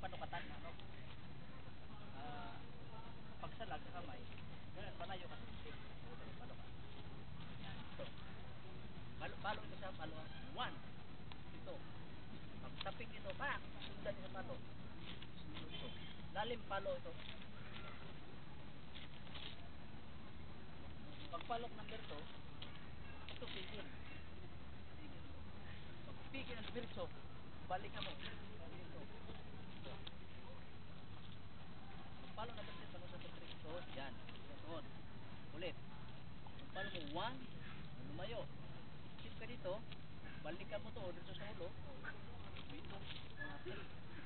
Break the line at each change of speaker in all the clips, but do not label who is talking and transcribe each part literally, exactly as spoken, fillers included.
panukatan, ano? Ah, pagsalag sa kamay, ganun, malayo ka sa stick. Palo ka. Ito. Palo, palo ito sa palo. One. Ito. Pagtapik ito, pak! Sundan sa palo. Sunod ito. Lalim palo ito. Pagpalok number two, ito pigil. Pigil. Pagpigil ng diretso, balik ka mo. Dito. Ito. Pagpalok number three, pagpalok number three. So, yan. Sunod. Ulit. Pagpalok mo one, lumayo. Isip ka dito, balik ka mo to, dito sa ulo. Dito. Yan.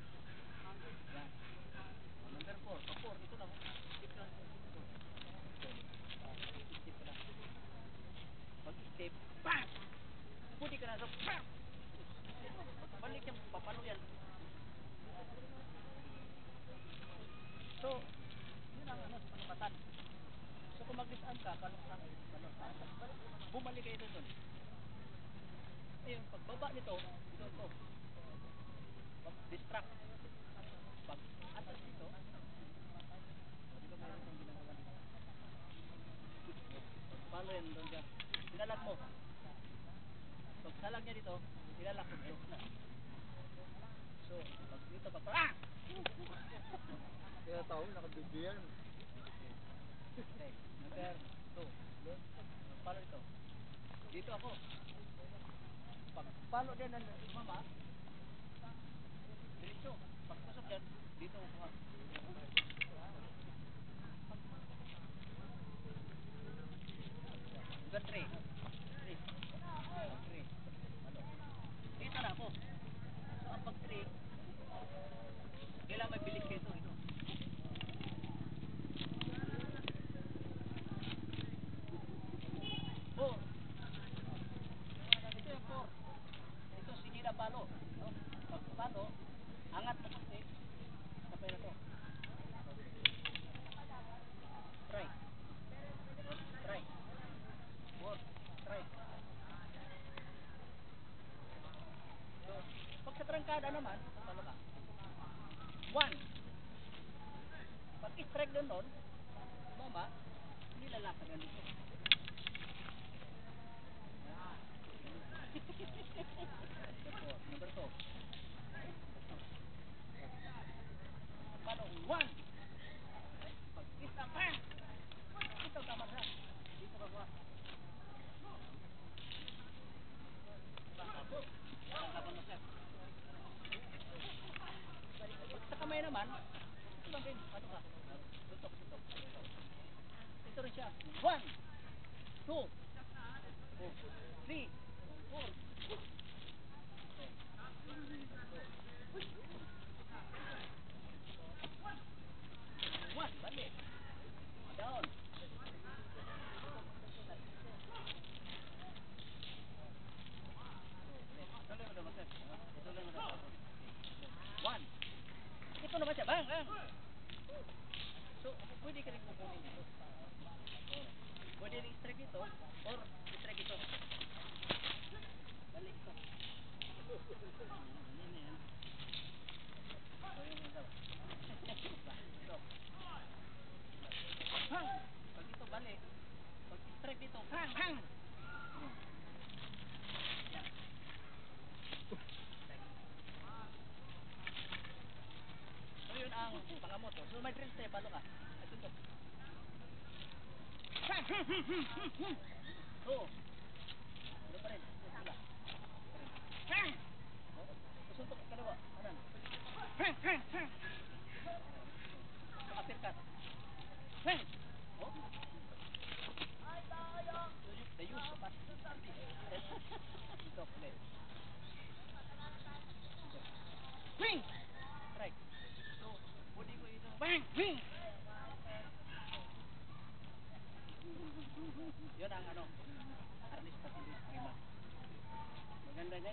Number four. Pag four, dito lang. Isip lang. Isip ka lang. Pag-step, bam! Pwede ka na sa bam! Balik yung papalo yan. So, yun ang ano, panukatan. So, kung mag-disarm ka, panukatan, panukatan. Bumalik kayo doon. Ayun, pagbaba nito, ito, ito. Distract. Pag atas dito, di ba mayroon kang ginagawa dito? Palo yan doon dyan. Nilalag mo. Pag salag niya dito, nilalag mo dito. So, pag dito, pag ah!
Kaya tao, nakabibigyan.
Okay, number two. Palo ito. Dito ako. Pag palo din ng mama, diretso. Pag tusok yan, dito ako kuha. Number three. Three. Three. Ano? Dito na ako. So, ang pag three, kailangan may bilis kayo ito. Ito. Four. Ito yung four. Ito, sinira palo. No? Pag palo, angat mo kasi, sabay na to. Strike. Strike. Four. Strike. So, pag sa trangkada naman, palo ka. One. Pag strike doon doon, mama, nilalakad na dito. Number two. Palo, one. Pag isa pa, ito tama na. Dito ka ba? Laban mo, sir. Pag sa kamay naman, ito lang din. Ano ka? Tutok, tutok. Ito rin siya. One, two, oh, three, four. One, balik. Down. One. Ito naman siya. Bang, bang. So, pwede ka rin kukunin ito. Pwede rin strike ito or strike ito. Balik ito. Yan yan. So, yun ito. Ito. Hang! Pag ito balik, pag strike dito, hang, hang! Yan. So, yun ang pangamoto. So, may drill tayo, palo ka. Ito ito. Hang! So, ano pa rin? Sila. Hang! Kusuntok ka kalawa. Anan? Hang! Hang! Hang! Makapirkat. Hang! Oh? The use of us. Ito, ulit. Wing! Strike. So, body ko ito. Bang! Wing! Yun ang ano, artista si Luis Prima. Maganda niya.